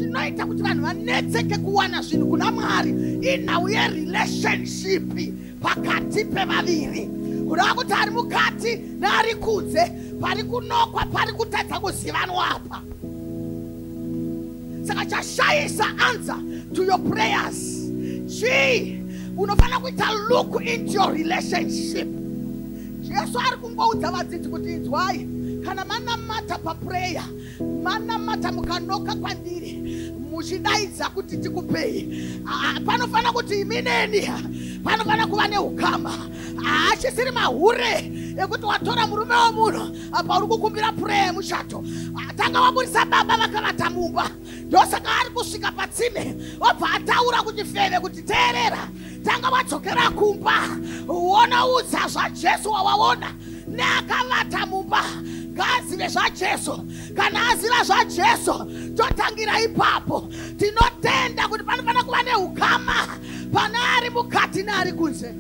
zvinoita kuti vanhu vanetseke kuwana zvinhu kuna Mwari inhau yerelationship pakati pevaviri. Kureva kuti ari mukati neari kunze, pari kunokwa, pari kutadza kuzivanwa apa. Saka chashayisa answer to your prayers. Unofana kuita look into your relationship. Jesu ari kungoudza vadzidzi kuti inzwai, kana manamata paprayer, manamata mukanoka kwandiri, muchidaidza kuti tikupei, panofana kuti imineni panofana kuva neukama. Achisiri mahure ekuti watora murume womunhu apa uri kukumbira prayer yemuchato, tanga wabudisa baba vakavata mumba, ndosaka ari kusvika patsime obva ataura kuti feve kuti teerera, tanga wadzokera kumba uonaudza zvaJesu wawaona neakavata mumba, ngazive zvaJesu. Kana aziva zvaJesu totangira ipapo. Tinotenda kuti panofana kuva neukama pane ari mukati neari kunze.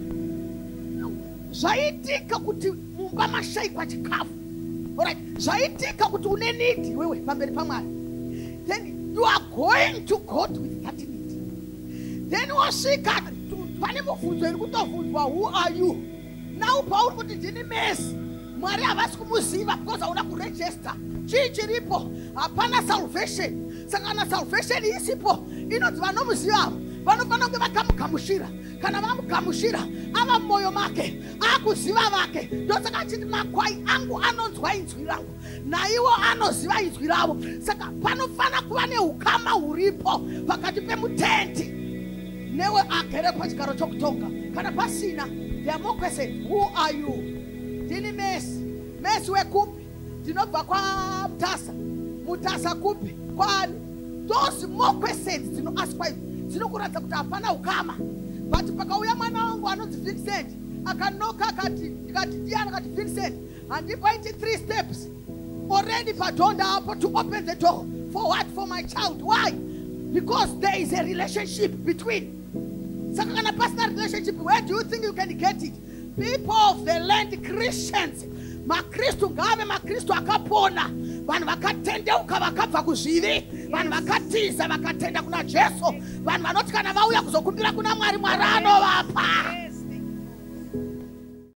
Zvaitika kuti mumba mashayikwa chikafu, zvaitika kuti une need wewe pamberi paMwari, then you are going to God with that need. Then wasvika pane mubvunzo iri kutovhunzwa, who are you? Now pauri kuti ndini Messi, Mwari havasi kumuziva because hauna kuregister. Chii chiripo? Hapana salvation. Saka kana salvation isipo, inonzi vanomuziva vanofana kunge vakamugamuchira. Kana vamugamuchira ava mumwoyo make, akuziva vake. Ndosaka achiti makwai angu anonzwa inzwi rangu, naivo anoziva inzwi ravo. Saka panofana kuva neukama huripo pakati pemutendi newe agere pachigaro chokutonga. Kana pasina, there are more questions. Who are you? Ndini Messi. Messi wekupi? Ndinobva kwa Mutasa. Mutasa kupi? Kwani? Those more questions dzinoaskwa idzi dzinokuratidza kuti hapana ukama. But pakauya mwana wangu anonzi Vincent, akanoka akati, ndikati ndiani, akati Vincent, handipaiti 3 steps already padonda apo to open the door. For what? For my child. Why? Because there is a relationship between. Saka kana pasina relationship, where do you think you can get it? People of the land, Christians, makristu ngave makristu akapona, vanhu vakatendeuka vakabva kuzvivi, vanhu vakatiza vakatenda kuna Jesu, vanhu vanoti kana vauya kuzokumbira kuna Mwari, Mwari anovapa.